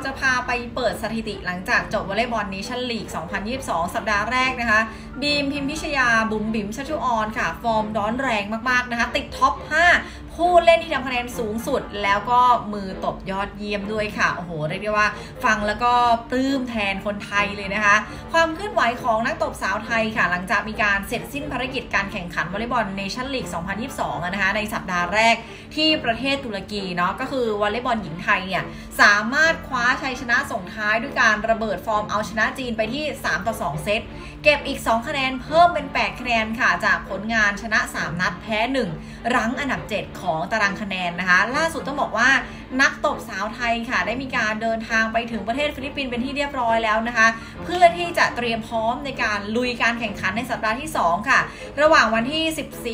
จะพาไปเปิดสถิติหลังจากจบวอลเลย์บอลเนชั่นลีก 2022 สัปดาห์แรกนะคะบีมพิมพิชยาบุ๋มบิ๋มชัชชุออนค่ะฟอร์มร้อนแรงมากๆนะคะติดท็อป 5 ผู้เล่นที่ทำคะแนนสูงสุดแล้วก็มือตบยอดเยี่ยมด้วยค่ะโอ้โหเรียกได้ว่าฟังแล้วก็ปลื้มแทนคนไทยเลยนะคะความเคลื่อนไหวของนักตบสาวไทยค่ะหลังจากมีการเสร็จสิ้นภารกิจการแข่งขันวอลเลย์บอลเนชั่นลีก 2022 นะคะในสัปดาห์แรกที่ประเทศตุรกีเนาะก็คือวอลเลย์บอลหญิงไทยเนี่ยสามารถคว้าชัยชนะส่งท้ายด้วยการระเบิดฟอร์มเอาชนะจีนไปที่3-2 เซตเก็บอีก2คะแนนเพิ่มเป็น8คะแนนค่ะจากผลงานชนะ3นัดแพ้1รั้งอันดับ7ของตารางคะแนนนะคะล่าสุดต้องบอกว่านักตบสาวไทยค่ะได้มีการเดินทางไปถึงประเทศฟิลิปปินส์เป็นที่เรียบร้อยแล้วนะคะเพื่อที่จะเตรียมพร้อมในการลุยการแข่งขันในสัปดาห์ที่2ค่ะระหว่างวันที่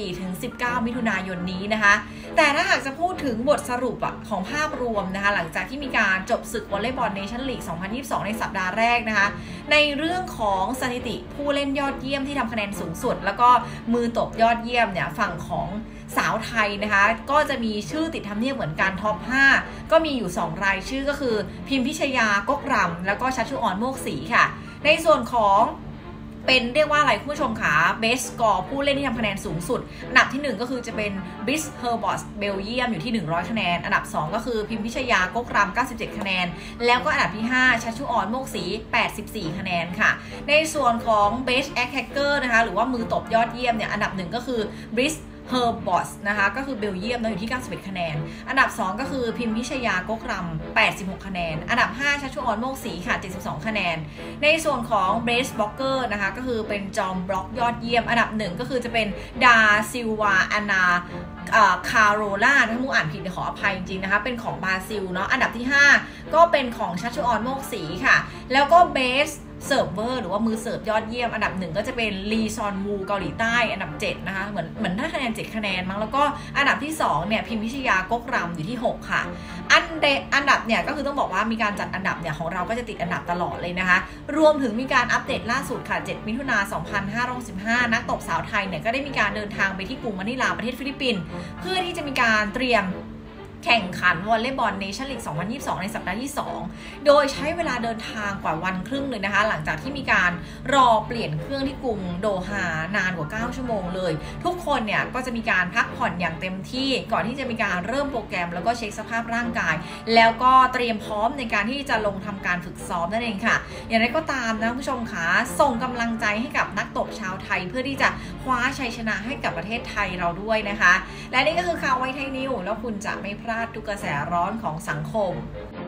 14-19 มิถุนายนนี้นะคะแต่ถ้าหากจะพูดถึงบทสรุปของภาพรวมนะคะหลังจากที่มีการจบศึกวอลเลย์บอลเนชั่นลีก 2022 ในสัปดาห์แรกนะคะในเรื่องของสถิติผู้เล่นยอดเยี่ยมที่ทำคะแนนสูงสุดแล้วก็มือตบยอดเยี่ยมเนี่ยฝั่งของสาวไทยนะคะก็จะมีชื่อติดทำเนียบเหมือนกันท็อป 5 ก็มีอยู่2รายชื่อก็คือพิมพิชยากกรำแล้วก็ชัชชุออนโมกศรีค่ะในส่วนของเป็นเรียกว่าอะไรคุณผู้ชมคะเบสสกอร์ผู้เล่นที่ทำคะแนนสูงสุดอันดับที่1ก็คือจะเป็นบิสเฮอร์บอสเบลเยียมอยู่ที่100คะแนนอันดับ2ก็คือพิมพิชยากกรำ97คะแนนแล้วก็อันดับที่5ชัชชุออนโมกศรี84คะแนนค่ะในส่วนของเบสแอคแฮกเกอร์นะคะหรือว่ามือตบยอดเยี่ยมเนี่ยอันดับ1ก็คือบิสเฮอร์บอสนะคะก็คือเบลเยียมอยู่ที่91คะแนนอันดับ2ก็คือพิมพิชยากกรำ86คะแนนอันดับ5ชัชชุออนโมกศรีค่ะ72คะแนนในส่วนของเบสบล็อกเกอร์นะคะก็คือเป็นจอมบล็อกยอดเยี่ยมอันดับ1ก็คือจะเป็นดาซิลวาอานาคาโรล่าถ้ามูอ่านผิดขออภัยจริงๆนะคะเป็นของบราซิลเนาะอันดับที่5ก็เป็นของชัชชุออนโมกศรีค่ะแล้วก็เบสเซิร์ฟเวอร์หรือว่ามือเสิร์ฟยอดเยี่ยมอันดับ1ก็จะเป็นลีซอนวูเกาหลีใต้อันดับ7นะคะเหมือนได้คะแนน7คะแนนมั้งแล้วก็อันดับที่2เนี่ยพิมพิชยากกรำอยู่ที่6ค่ะอันดับเนี่ยก็คือต้องบอกว่ามีการจัดอันดับเนี่ยของเราก็จะติดอันดับตลอดเลยนะคะรวมถึงมีการอัปเดตล่าสุดค่ะ7 มิถุนายน 2565นักตบสาวไทยเนี่ยก็ได้มีการเดินทางไปที่กรุงมะนิลาประเทศฟิลิปปินส์เพื่อที่จะมีการเตรียมแข่งขันวอลเลย์บอลเนชั่นลีก 2022 ในสัปดาห์ที่2โดยใช้เวลาเดินทางกว่าวันครึ่งเลยนะคะหลังจากที่มีการรอเปลี่ยนเครื่องที่กรุงโดฮานานกว่า9ชั่วโมงเลยทุกคนเนี่ยก็จะมีการพักผ่อนอย่างเต็มที่ก่อนที่จะมีการเริ่มโปรแกรมแล้วก็เช็คสภาพร่างกายแล้วก็เตรียมพร้อมในการที่จะลงทำการฝึกซ้อมนั่นเองค่ะอย่างไรก็ตามนะผู้ชมคะส่งกำลังใจให้กับนักตบชาวไทยเพื่อที่จะคว้าชัยชนะให้กับประเทศไทยเราด้วยนะคะและนี่ก็คือข่าวไวไทยนิวแล้วคุณจะไม่พลาดทุกกระแสร้อนของสังคม